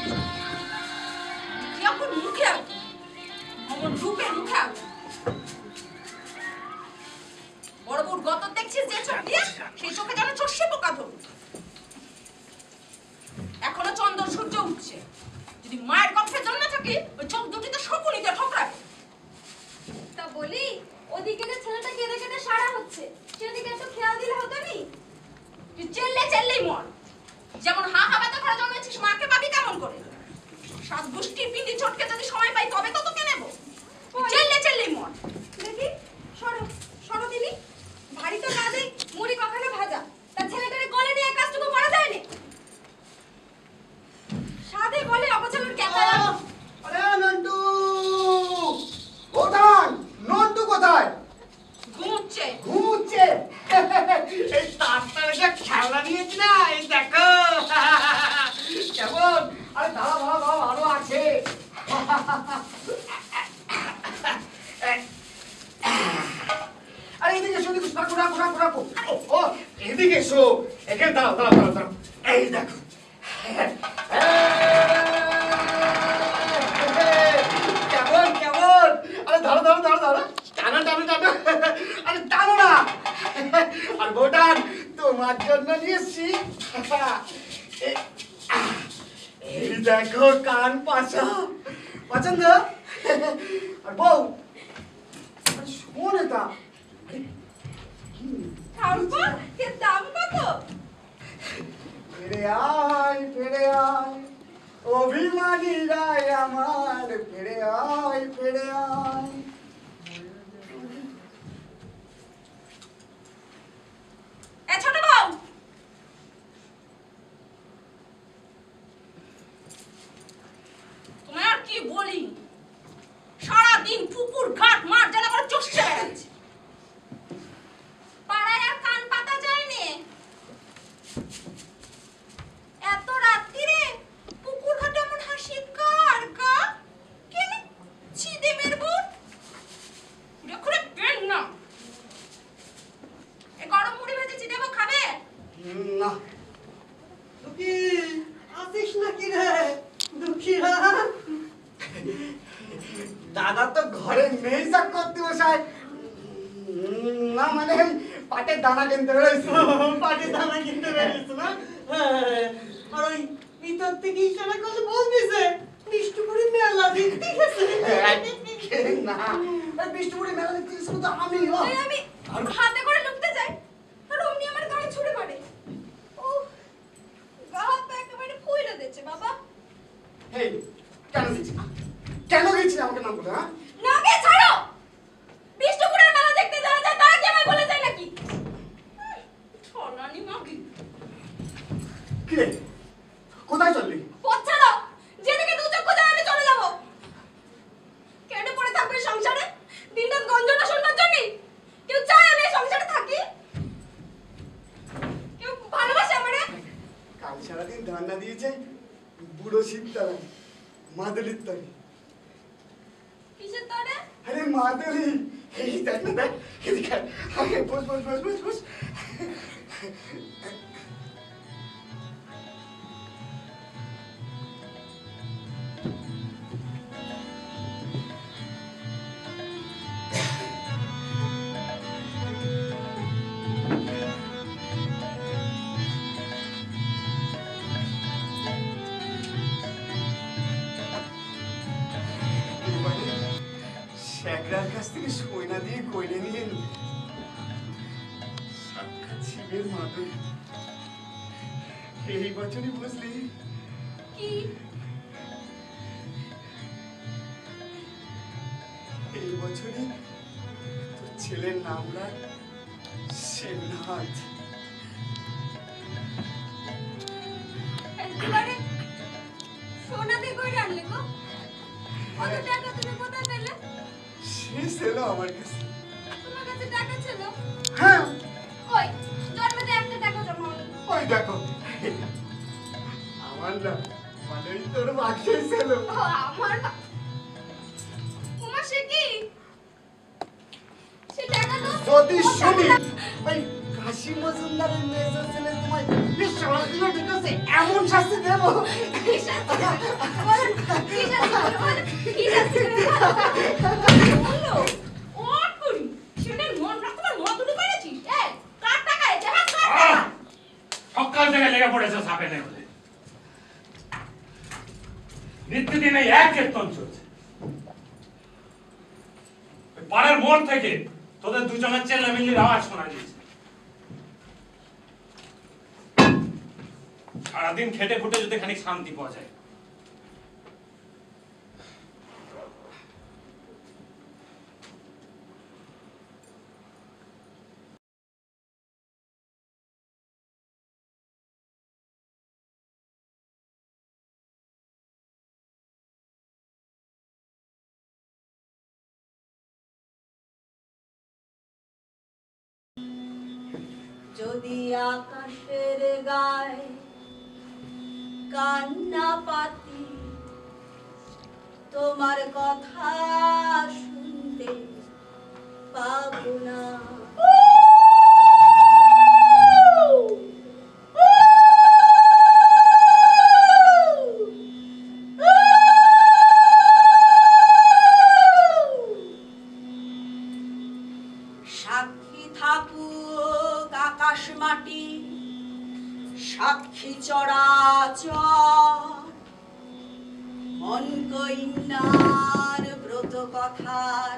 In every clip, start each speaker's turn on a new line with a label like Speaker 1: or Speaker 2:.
Speaker 1: মুখে অমন রূপে মুখে বড় বড় গত দেখছিস যে চোখ দিয়ে সেই চোখে যেন চষে পোকা ধরুক। এখনো চন্দ্র সূর্য উঠছে, যদি মায়ের কক্ষে জন্ম থাকি ওই চোখ দুটিতে শকুনিতে ঠকরাবে।
Speaker 2: তা বলি ওদিকে যে ছেলেটা কেঁদে কেঁদে সারা হচ্ছে সেদিকে একটু খেয়াল দিলে হতো নি?
Speaker 1: তুই চেল্লেই মর, যেমন হা হা ব্যথা করে জন্মেছিস মাকে পাবি কেমন করে? সাত গোষ্ঠীর পিন্ডি চটকে যদি সময় পাই তবে তো তোকে নেবো। চেল্লেই মর।
Speaker 2: দেখি সরো দিলি ভারী তো কাজে মুড়ি কখনো ভাজা, তা ছেলেটারে গলে নিয়ে কাজটুকু করা যায় না। সাধে বলে অবচলের ক্যাটা।
Speaker 3: আরে নন্টু কোথায়? নন্টু কোথায়? ঘুমুচ্ছে। এই তারটার একটা খেলনা নিয়েছি না, এই দেখো কেমন। আরে দাঁড়া ভালো আছে। আরে এদিকে এসো, রাখো। ও এদিকে এসো, এখানে দাঁড়াও। এই দেখো কেমন। আরে দাঁড়া টানো। আরে টানো না। আর বোটান তোমার জন্য নিয়েছি। এই দেখো কান পাশা, পছন্দ? আর বউ শোন এটা।
Speaker 2: এর দাম কত?
Speaker 3: ফিরে আয় অভিমানী রায় আমার, ফিরে আয়।
Speaker 1: এ ছোট বউ, তোমায় আর কি বলি, সারাদিন পুকুর ঘাট মাঠ যেন করে চষে বেড়াচ্ছে। পাড়ায় আর কান পাতা যায়নি। এত রাত্রিরে পুকুর ঘাটে এমন হাসি কার কেন ছিদে মেরবো ঘুরে পেন না। এ গরম মুড়ি ভেজেছি দেবো, খাবে
Speaker 3: না?
Speaker 4: দুঃখী আসিস নাকি রে? দুঃখীরা
Speaker 3: দাদা তো ঘরে নেই সাক করতে বসায় না, মানে পাটের দানা কিনতে বেরোইছো।
Speaker 4: পাটের দানা কিনতে বেরিয়েছ না? আর ওই ভিতর থেকে ইশারা করলে বলতেছে বিষ্ণুপুরি মেলা দেখতে গেছে।
Speaker 3: না বিষ্ণুপুরি মেলা দেখতে গেছিল তো আমি
Speaker 2: হাতে করে লুকতে যাই আর অমনি আমার গায়ে ছুড়ে মারে। ও গা হাত পা একেবারে ফুলে দিচ্ছে বাবা।
Speaker 3: হেই কেন গেছি আমাকে নাম বলে? হ্যাঁ
Speaker 2: না গে ছাড়ো, বিষ্ণুপুরের মেলা দেখতে যাওয়া যায় তারা কি আমায় বলে যায় নাকি?
Speaker 1: ছলানি মাগি
Speaker 3: কি রে, কোথায় চললি?
Speaker 2: পথ ছাড়ো, যেদিকে দু চক্ষু যায় আমি চলে যাব। কেন পড়ে থাকবে সংসারে দিনরাত গঞ্জনা শুনবার জন্য? কেউ চায় আমি এই সংসারে থাকি? কেউ ভালোবাসে আমারে?
Speaker 3: কাল সারাদিন ধান্না দিয়েছে বুড়ো শীততলা মাদুলির তরি।
Speaker 2: কিসের তরে?
Speaker 3: আরে মাদুলি, এই দেখ না দেখ, এদিকে আগে বস। শেখরার কাছ থেকে সয়না দিয়ে কইলে নিয়ে সাক্ষাৎ শিবের মাধুরী। এই বছরই বুঝলি
Speaker 2: কি?
Speaker 3: এই বছরই তোর ছেলের নাম রাখ শিবনাথ।
Speaker 2: একেবারে সোনা দিয়ে কই আনলে গো? কত টাকা তুমি কোথায় পেলে?
Speaker 3: সে ছিল আমার কাছে।
Speaker 2: তোমার কাছে টাকা ছিল?
Speaker 3: হ্যাঁ
Speaker 2: কই জন্মতে একটা টাকা জমা হলো।
Speaker 3: ওই দেখো আমার না মানে তোর বাক্সে ছিল।
Speaker 2: আমার তোমার সে কি? সে টাকা তো
Speaker 3: যদি শুনি ওই কাশি মজুমদারের মেয়ে ছেলে তোমায় এই সারাদিনে ঢুকেছে
Speaker 1: করছে?
Speaker 3: এমন শাস্তি দেবো
Speaker 2: কি শাস্তি দেবে? বলো, কি শাস্তি দেবে? বলো, কি শাস্তি দেবে?
Speaker 1: বললো, ওট করি। ছেলের মন রাখতে পার, মদুলি পেরেছিস? এই, কার টাকা এসে? হাত কার টাকা?
Speaker 5: সকাল থেকে লেগে পড়েছে সাপে নেমে। নিত্যদিন এই এক কীর্তন চলছে। ওই পাড়ার মোড় থেকে তোদের দুজনের চেল্লামিল্লির আওয়াজ শোনা দিয়েছে। সারাদিন খেটে খুটে যদি খানিক শান্তি পাওয়া যায়।
Speaker 2: যদি আকাশের গায়ে কান্না পাতি তোমার কথা শুনতে পাবো না। সাক্ষী থাকুক আকাশ মাটি, সাক্ষী চরাচর, মন কইন্যার ব্রত কথার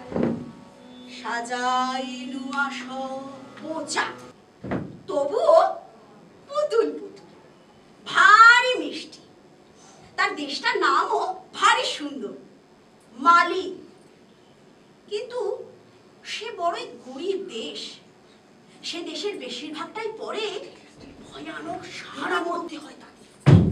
Speaker 2: সাজাইনু আসর।
Speaker 1: মোচা। তবুও পুতুল পুতুল, ভারী মিষ্টি। তার দেশটার নামও ভারী সুন্দর, মালি। কিন্তু সে বড়ই গরিব দেশ। সে দেশের বেশিরভাগটাই পরে ভয়ানক সারা মধ্যে হয় তাদের।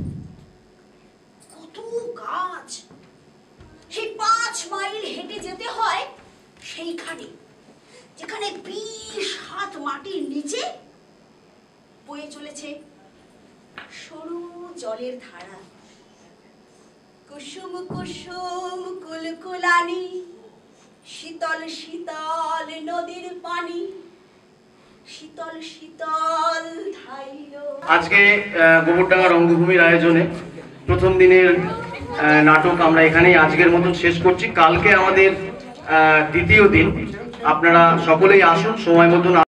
Speaker 1: কত গাছ, সেই 5 মাইল হেঁটে যেতে হয় সেইখানে, যেখানে 20 হাত মাটির নিচে বয়ে চলেছে সরু জলের ধারা। কুসুম কুসুম কুলকুলানি, শীতল শীতল নদীর পানি, শীতল শীতল ধাইল।
Speaker 6: আজকে গোবরডাঙ্গা রঙ্গভূমির আয়োজনে প্রথম দিনের নাটক আমরা এখানেই আজকের মতন শেষ করছি। কালকে আমাদের দ্বিতীয় দিন। আপনারা সকলেই আসুন সময় মতন।